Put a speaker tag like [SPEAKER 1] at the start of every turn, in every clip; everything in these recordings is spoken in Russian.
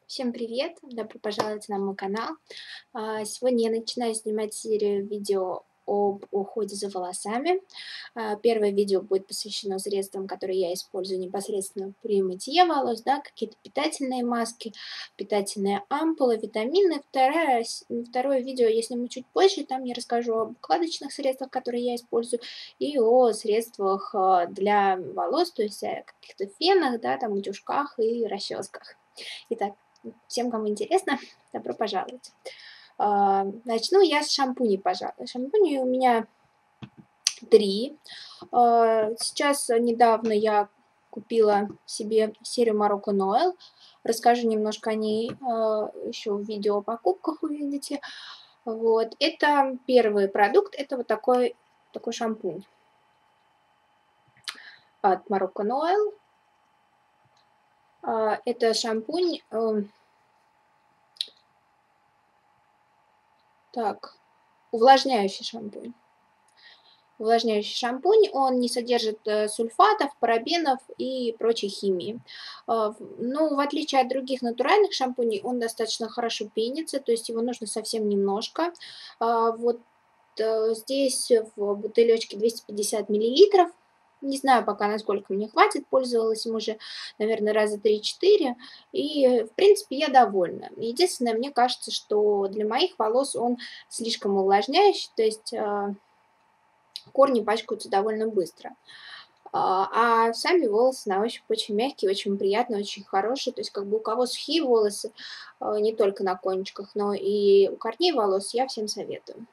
[SPEAKER 1] Всем привет! Добро пожаловать на мой канал. Сегодня я начинаю снимать серию видео об уходе за волосами. Первое видео будет посвящено средствам, которые я использую непосредственно при мытье волос, да, какие-то питательные маски, питательные ампулы, витамины. Второе видео я сниму чуть позже, там я расскажу об укладочных средствах, которые я использую, и о средствах для волос, то есть о каких-то фенах, да, там, утюжках и расческах. Итак, всем, кому интересно, добро пожаловать. Начну я с шампуней, пожалуй. Шампуней у меня 3. Сейчас недавно я купила себе серию Moroccan Oil. Расскажу немножко о ней еще в видео о покупках увидите. Вот. Это первый продукт, это вот такой шампунь от Moroccan Oil. Это шампунь... увлажняющий шампунь. Увлажняющий шампунь, он не содержит сульфатов, парабенов и прочей химии. Но в отличие от других натуральных шампуней, он достаточно хорошо пенится, то есть его нужно совсем немножко. Вот здесь в бутылечке 250 мл. Не знаю пока, насколько мне хватит, пользовалась им уже, наверное, раза 3-4, и, в принципе, я довольна. Единственное, мне кажется, что для моих волос он слишком увлажняющий, то есть корни пачкаются довольно быстро. А сами волосы на ощупь очень мягкие, очень приятные, очень хорошие. То есть как бы у кого сухие волосы, не только на кончиках, но и у корней волос, я всем советую.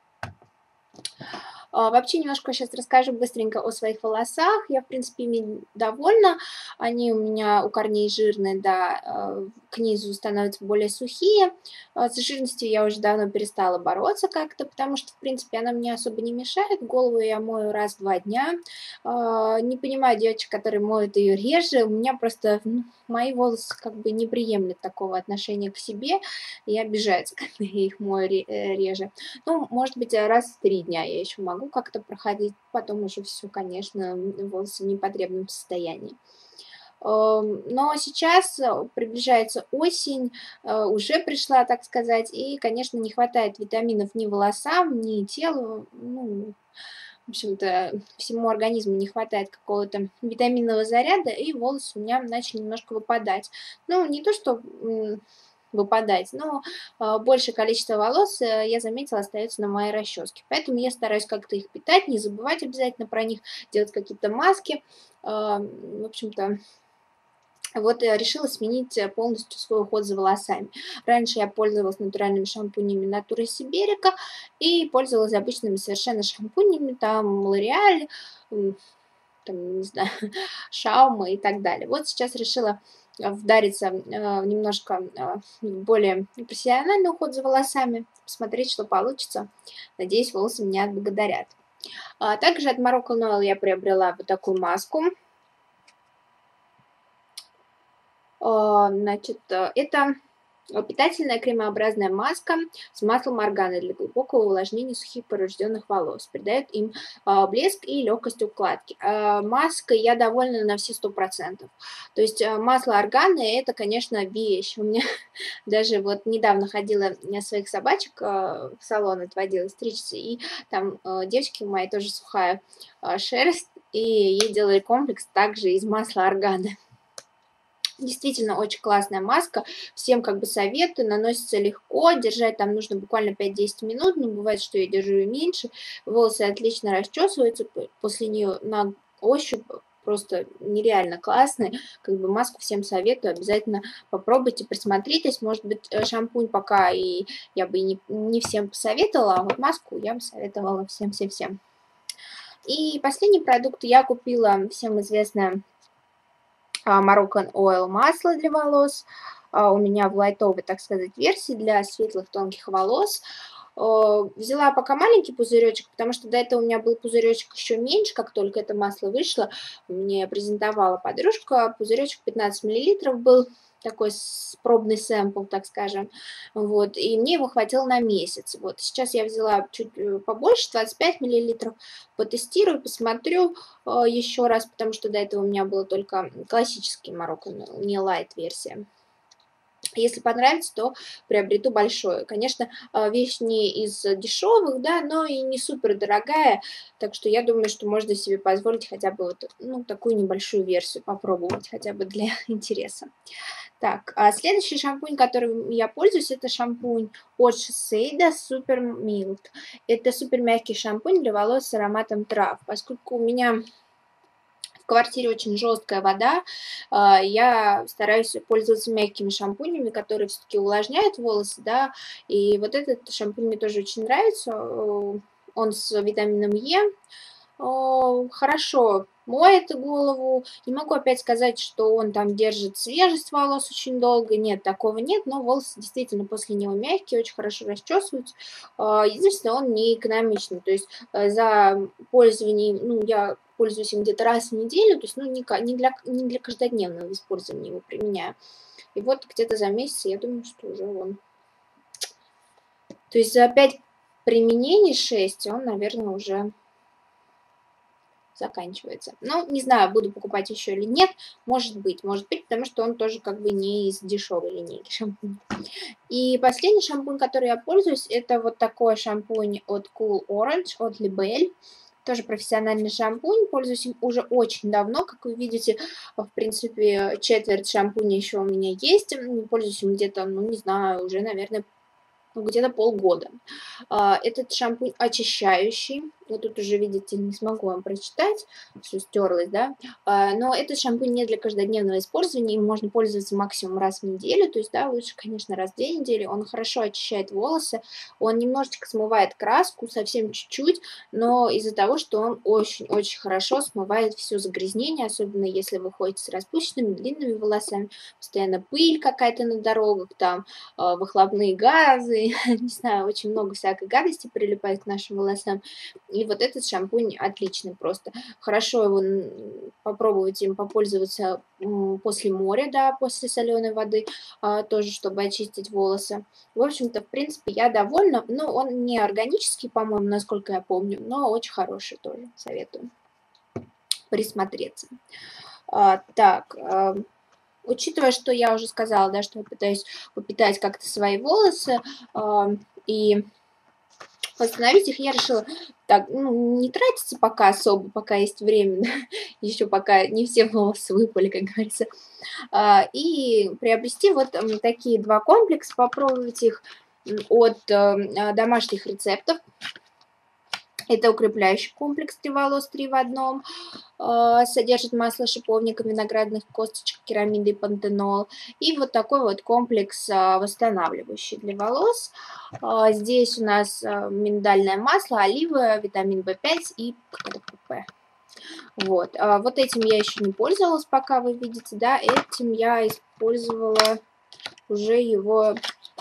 [SPEAKER 1] Вообще немножко сейчас расскажу быстренько о своих волосах. Я, в принципе, ими довольна. Они у меня у корней жирные, да, к низу становятся более сухие. С жирностью я уже давно перестала бороться как-то, потому что, в принципе, она мне особо не мешает. Голову я мою раз в 2 дня. Не понимаю девочек, которые моют ее реже. У меня просто мои волосы как бы не приемлют такого отношения к себе и обижаются, когда я их мою реже. Ну, может быть, раз в 3 дня я еще могу как-то проходить, потом уже все, конечно, волосы в непотребном состоянии. Но сейчас приближается осень, уже пришла, так сказать, и, конечно, не хватает витаминов ни волосам, ни телу, ну, в общем-то, всему организму не хватает какого-то витаминного заряда, и волосы у меня начали немножко выпадать. Ну, не то, что выпадать, но большее количество волос, я заметила, остается на моей расческе. Поэтому я стараюсь как-то их питать, не забывать обязательно про них, делать какие-то маски. В общем-то, вот решила сменить полностью свой уход за волосами. Раньше я пользовалась натуральными шампунями Natura Siberica и пользовалась обычными совершенно шампунями, там L'Oreal, там, не знаю, Шаума и так далее. Вот сейчас решила вдариться немножко в более профессиональный уход за волосами, посмотреть, что получится. Надеюсь, волосы меня отблагодарят. Также от Moroccan Oil я приобрела вот такую маску. Значит, это питательная кремообразная маска с маслом органа для глубокого увлажнения сухих поврежденных волос. Придает им блеск и легкость укладки. Маской я довольна на все 100%. То есть масло органа — это, конечно, вещь. У меня даже вот недавно ходила своих собачек в салон, отводила стричься, и там девочки мои тоже сухая шерсть, и ей делали комплекс также из масла органа. Действительно очень классная маска, всем как бы советую, наносится легко, держать там нужно буквально 5-10 минут, но бывает, что я держу и меньше. Волосы отлично расчесываются после нее, на ощупь просто нереально классные, как бы маску всем советую, обязательно попробуйте, присмотритесь, может быть шампунь пока и я бы не всем посоветовала, а вот маску я бы советовала всем-всем-всем. И последний продукт я купила, всем известное Moroccan Oil масло для волос. У меня в лайтовой, так сказать, версии для светлых тонких волос. Взяла пока маленький пузыречек, потому что до этого у меня был пузыречек еще меньше, как только это масло вышло. Мне презентовала подружка, пузыречек 15 мл был, такой пробный сэмпл, так скажем, вот, и мне его хватило на месяц. Вот, сейчас я взяла чуть побольше, 25 мл, потестирую, посмотрю еще раз, потому что до этого у меня было только классический Moroccan, не light версия. Если понравится, то приобрету большое. Конечно, вещь не из дешевых, да, но и не супер дорогая, так что я думаю, что можно себе позволить хотя бы вот, ну, такую небольшую версию попробовать, хотя бы для интереса. Так, а следующий шампунь, которым я пользуюсь, это шампунь от Shiseido Super Mild. Это супер мягкий шампунь для волос с ароматом трав. Поскольку у меня в квартире очень жесткая вода, я стараюсь пользоваться мягкими шампунями, которые все-таки увлажняют волосы, да, и вот этот шампунь мне тоже очень нравится, он с витамином Е, хорошо моет голову. Не могу опять сказать, что он там держит свежесть волос очень долго. Нет, такого нет, но волосы действительно после него мягкие, очень хорошо расчесываются. Единственное, он не экономичный. То есть за пользование, ну, я пользуюсь им где-то раз в неделю, то есть, ну, не для каждодневного использования его применяю. И вот где-то за месяц, я думаю, что уже он... То есть за 5 применений 6 он, наверное, уже заканчивается. Ну, не знаю, буду покупать еще или нет. Может быть, потому что он тоже как бы не из дешевой линейки шампунь. И последний шампунь, который я пользуюсь, это вот такой шампунь от Cool Orange, от Libelle. Тоже профессиональный шампунь, пользуюсь им уже очень давно, как вы видите, в принципе, четверть шампуня еще у меня есть, пользуюсь им где-то, ну, не знаю, уже, наверное, где-то полгода. Этот шампунь очищающий. Вот тут уже, видите, не смогу вам прочитать, все стерлось, да. Но этот шампунь не для каждодневного использования, им можно пользоваться максимум раз в неделю, то есть, да, лучше, конечно, раз в 2 недели. Он хорошо очищает волосы, он немножечко смывает краску, совсем чуть-чуть, но из-за того, что он очень-очень хорошо смывает все загрязнение, особенно если вы ходите с распущенными, длинными волосами, постоянно пыль какая-то на дорогах, там, выхлопные газы, не знаю, очень много всякой гадости прилипает к нашим волосам. И вот этот шампунь отличный просто. Хорошо его попробовать им попользоваться после моря, да, после соленой воды, тоже, чтобы очистить волосы. В общем-то, в принципе, я довольна. Но он не органический, по-моему, насколько я помню, но очень хороший тоже. Советую присмотреться. Так, учитывая, что я уже сказала, да, что я пытаюсь попитать как-то свои волосы и восстановить их, я решила так, ну, не тратиться пока особо, пока есть время, еще пока не все волосы выпали, как говорится, и приобрести вот такие 2 комплекса, попробовать их от домашних рецептов. Это укрепляющий комплекс для волос 3 в одном. Содержит масло шиповника, виноградных косточек, керамиды и пантенол. И вот такой вот комплекс восстанавливающий для волос. Здесь у нас миндальное масло, оливы, витамин В5 и ПП. Вот. Вот этим я еще не пользовалась, пока вы видите, да, этим я использовала уже его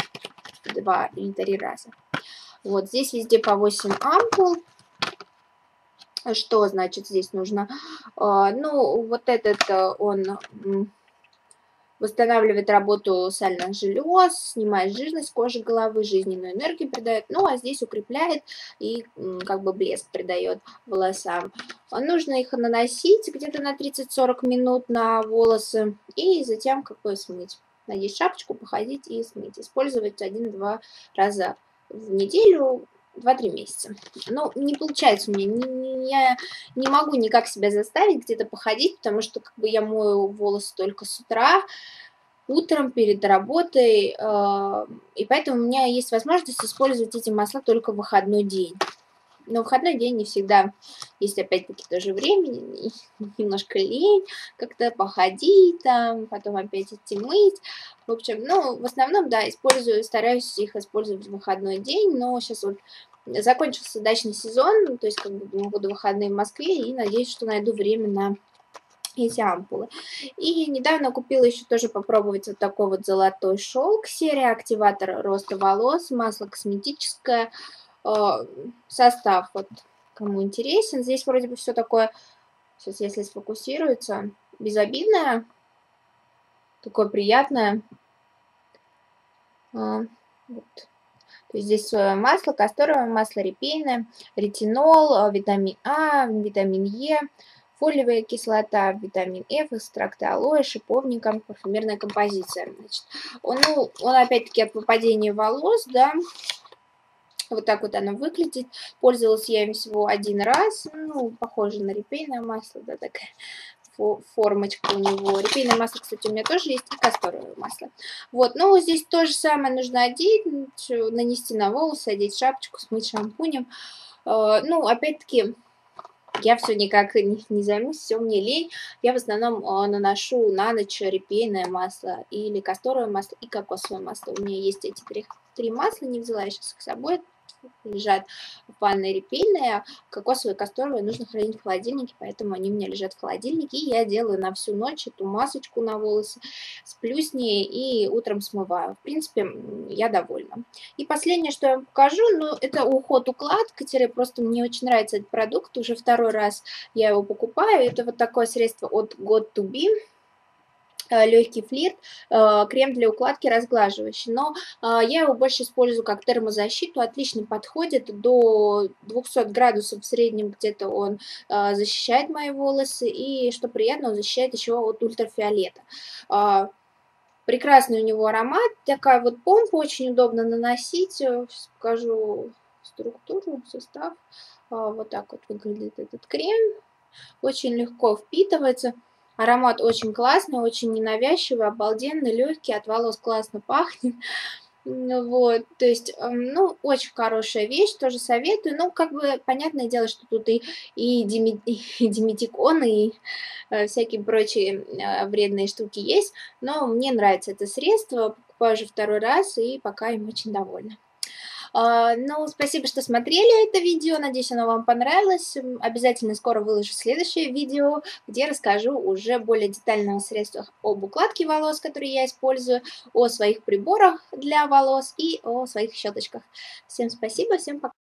[SPEAKER 1] 2 или 3 раза. Вот здесь везде по 8 ампул. Что значит здесь нужно? Ну, вот этот он восстанавливает работу сальных желез, снимает жирность кожи головы, жизненную энергию придает, ну, а здесь укрепляет и как бы блеск придает волосам. Нужно их наносить где-то на 30-40 минут на волосы и затем как бы смыть. Надеть шапочку, походить и смыть. Использовать 1-2 раза в неделю, 2-3 месяца. Но не получается у меня, я не могу никак себя заставить где-то походить, потому что как бы я мою волосы только с утра, утром перед работой, и поэтому у меня есть возможность использовать эти масла только в выходной день. Но в выходной день не всегда есть опять-таки тоже времени, немножко лень как-то походить там, потом опять идти мыть. В общем, ну, в основном, да, стараюсь их использовать в выходной день, но сейчас вот закончился дачный сезон, то есть как бы буду выходные в Москве и надеюсь, что найду время на эти ампулы. И недавно купила еще тоже попробовать вот такой вот золотой шелк, серия активатор роста волос, масло косметическое, состав, вот кому интересен. Здесь вроде бы все такое, сейчас если сфокусируется, безобидное, такое приятное. Вот. То есть здесь соевое масло, касторовое масло, репейное, ретинол, витамин А, витамин Е, фолиевая кислота, витамин F, экстракты алоэ, шиповника, парфюмерная композиция. Значит, он опять-таки от выпадения волос, да, вот так вот оно выглядит. Пользовалась я им всего один раз. Ну, похоже на репейное масло, да, такая формочка у него. Репейное масло, кстати, у меня тоже есть, и касторовое масло. Вот, ну, здесь то же самое нужно одеть, нанести на волосы, одеть шапочку, смыть шампунем. Ну, опять-таки, я все никак не займусь, все мне лень. Я в основном наношу на ночь репейное масло или касторовое масло и кокосовое масло. У меня есть эти три масла, не взяла я сейчас их с собой. Лежат в ванной репейные, кокосовые, касторовые нужно хранить в холодильнике, поэтому они у меня лежат в холодильнике, и я делаю на всю ночь эту масочку на волосы, сплю с ней и утром смываю. В принципе, я довольна. И последнее, что я вам покажу, ну, это уход-укладка, просто мне очень нравится этот продукт, уже второй раз я его покупаю, это вот такое средство от God2B, легкий флирт, крем для укладки разглаживающий, но я его больше использую как термозащиту, отлично подходит, до 200 градусов в среднем где-то он защищает мои волосы, и, что приятно, он защищает еще от ультрафиолета. Прекрасный у него аромат, такая вот помпа, очень удобно наносить, сейчас покажу структуру, состав, вот так вот выглядит этот крем, очень легко впитывается. Аромат очень классный, очень ненавязчивый, обалденный, легкий, от волос классно пахнет. Вот, то есть, ну, очень хорошая вещь, тоже советую. Ну, как бы, понятное дело, что тут и диметикон, и всякие прочие вредные штуки есть, но мне нравится это средство, покупаю уже второй раз, и пока им очень довольна. Ну, спасибо, что смотрели это видео, надеюсь, оно вам понравилось. Обязательно скоро выложу следующее видео, где расскажу уже более детально о средствах об укладке волос, которые я использую, о своих приборах для волос и о своих щеточках. Всем спасибо, всем пока.